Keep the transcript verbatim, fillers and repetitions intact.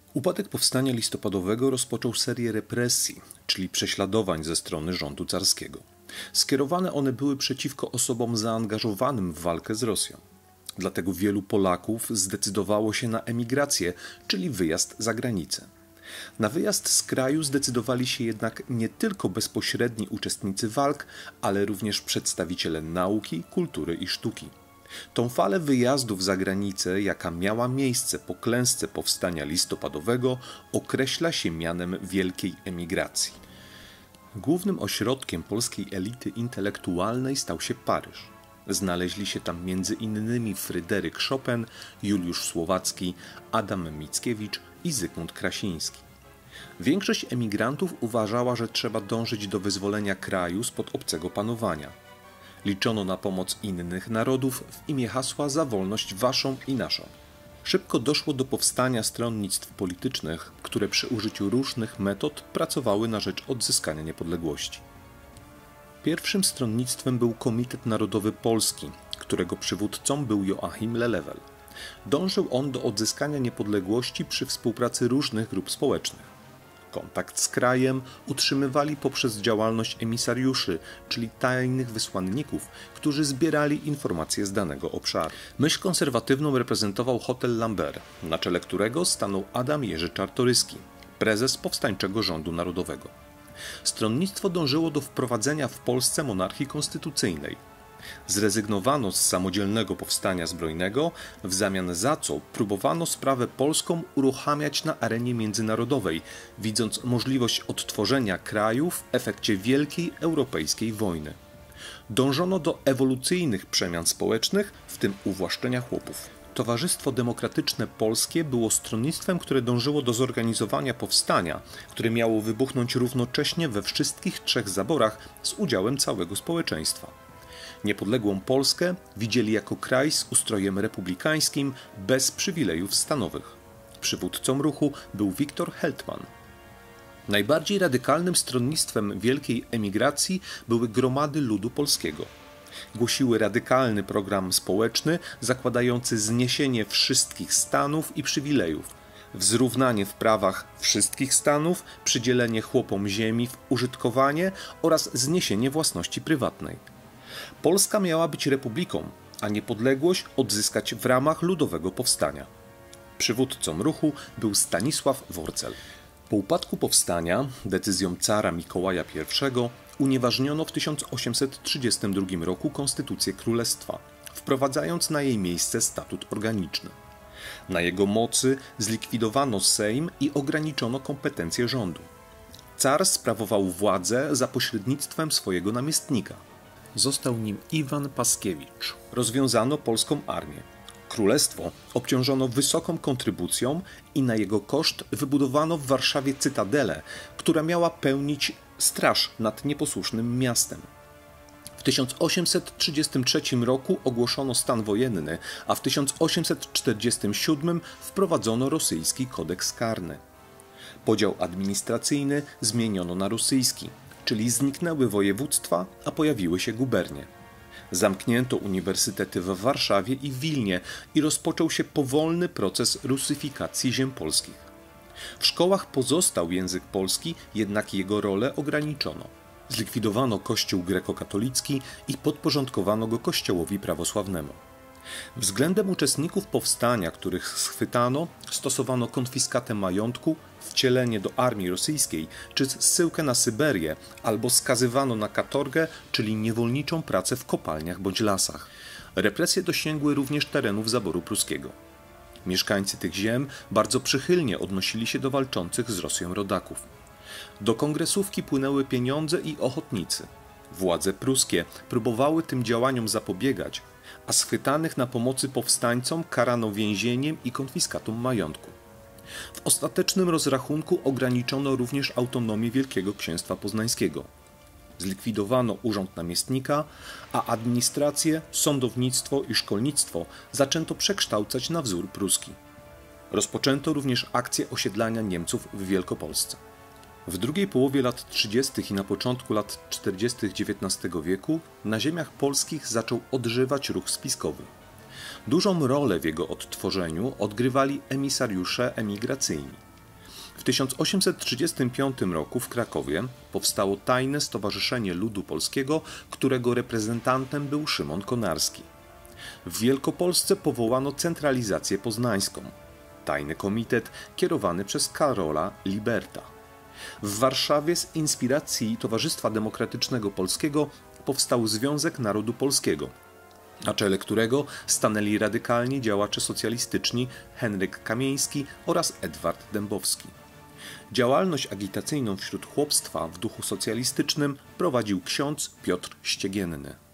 Upadek powstania listopadowego rozpoczął serię represji, czyli prześladowań ze strony rządu carskiego. Skierowane one były przeciwko osobom zaangażowanym w walkę z Rosją. Dlatego wielu Polaków zdecydowało się na emigrację, czyli wyjazd za granicę. Na wyjazd z kraju zdecydowali się jednak nie tylko bezpośredni uczestnicy walk, ale również przedstawiciele nauki, kultury i sztuki. Tą falę wyjazdów za granicę, jaka miała miejsce po klęsce powstania listopadowego, określa się mianem Wielkiej Emigracji. Głównym ośrodkiem polskiej elity intelektualnej stał się Paryż. Znaleźli się tam między innymi Fryderyk Chopin, Juliusz Słowacki, Adam Mickiewicz i Zygmunt Krasiński. Większość emigrantów uważała, że trzeba dążyć do wyzwolenia kraju spod obcego panowania. Liczono na pomoc innych narodów w imię hasła za wolność waszą i naszą. Szybko doszło do powstania stronnictw politycznych, które przy użyciu różnych metod pracowały na rzecz odzyskania niepodległości. Pierwszym stronnictwem był Komitet Narodowy Polski, którego przywódcą był Joachim Lelewel. Dążył on do odzyskania niepodległości przy współpracy różnych grup społecznych. Kontakt z krajem utrzymywali poprzez działalność emisariuszy, czyli tajnych wysłanników, którzy zbierali informacje z danego obszaru. Myśl konserwatywną reprezentował Hotel Lambert, na czele którego stanął Adam Jerzy Czartoryski, prezes powstańczego rządu narodowego. Stronnictwo dążyło do wprowadzenia w Polsce monarchii konstytucyjnej. Zrezygnowano z samodzielnego powstania zbrojnego, w zamian za co próbowano sprawę polską uruchamiać na arenie międzynarodowej, widząc możliwość odtworzenia kraju w efekcie wielkiej europejskiej wojny. Dążono do ewolucyjnych przemian społecznych, w tym uwłaszczenia chłopów. Towarzystwo Demokratyczne Polskie było stronnictwem, które dążyło do zorganizowania powstania, które miało wybuchnąć równocześnie we wszystkich trzech zaborach z udziałem całego społeczeństwa. Niepodległą Polskę widzieli jako kraj z ustrojem republikańskim, bez przywilejów stanowych. Przywódcą ruchu był Wiktor Heltman. Najbardziej radykalnym stronnictwem wielkiej emigracji były gromady ludu polskiego. Głosiły radykalny program społeczny zakładający zniesienie wszystkich stanów i przywilejów, wzrównanie w prawach wszystkich stanów, przydzielenie chłopom ziemi w użytkowanie oraz zniesienie własności prywatnej. Polska miała być republiką, a niepodległość odzyskać w ramach ludowego powstania. Przywódcą ruchu był Stanisław Worcel. Po upadku powstania decyzją cara Mikołaja pierwszego unieważniono w tysiąc osiemset trzydziestym drugim roku Konstytucję Królestwa, wprowadzając na jej miejsce statut organiczny. Na jego mocy zlikwidowano Sejm i ograniczono kompetencje rządu. Car sprawował władzę za pośrednictwem swojego namiestnika. Został nim Iwan Paskiewicz. Rozwiązano polską armię. Królestwo obciążono wysoką kontrybucją i na jego koszt wybudowano w Warszawie cytadelę, która miała pełnić straż nad nieposłusznym miastem. W tysiąc osiemset trzydziestym trzecim roku ogłoszono stan wojenny, a w tysiąc osiemset czterdziestym siódmym wprowadzono rosyjski kodeks karny. Podział administracyjny zmieniono na rosyjski, czyli zniknęły województwa, a pojawiły się gubernie. Zamknięto uniwersytety w Warszawie i Wilnie i rozpoczął się powolny proces rusyfikacji ziem polskich. W szkołach pozostał język polski, jednak jego rolę ograniczono. Zlikwidowano kościół grekokatolicki i podporządkowano go kościołowi prawosławnemu. Względem uczestników powstania, których schwytano, stosowano konfiskatę majątku, wcielenie do armii rosyjskiej czy zsyłkę na Syberię, albo skazywano na katorgę, czyli niewolniczą pracę w kopalniach bądź lasach. Represje dosięgły również terenów zaboru pruskiego. Mieszkańcy tych ziem bardzo przychylnie odnosili się do walczących z Rosją rodaków. Do kongresówki płynęły pieniądze i ochotnicy. Władze pruskie próbowały tym działaniom zapobiegać, a schwytanych na pomocy powstańcom karano więzieniem i konfiskatą majątku. W ostatecznym rozrachunku ograniczono również autonomię Wielkiego Księstwa Poznańskiego. Zlikwidowano urząd namiestnika, a administrację, sądownictwo i szkolnictwo zaczęto przekształcać na wzór pruski. Rozpoczęto również akcję osiedlania Niemców w Wielkopolsce. W drugiej połowie lat trzydziestych i na początku lat czterdziestych dziewiętnastego wieku na ziemiach polskich zaczął odżywać ruch spiskowy. Dużą rolę w jego odtworzeniu odgrywali emisariusze emigracyjni. W tysiąc osiemset trzydziestym piątym roku w Krakowie powstało Tajne Stowarzyszenie Ludu Polskiego, którego reprezentantem był Szymon Konarski. W Wielkopolsce powołano centralizację poznańską, Tajny Komitet kierowany przez Karola Liberta. W Warszawie z inspiracji Towarzystwa Demokratycznego Polskiego powstał Związek Narodu Polskiego, na czele którego stanęli radykalni działacze socjalistyczni Henryk Kamieński oraz Edward Dębowski. Działalność agitacyjną wśród chłopstwa w duchu socjalistycznym prowadził ksiądz Piotr Ściegienny.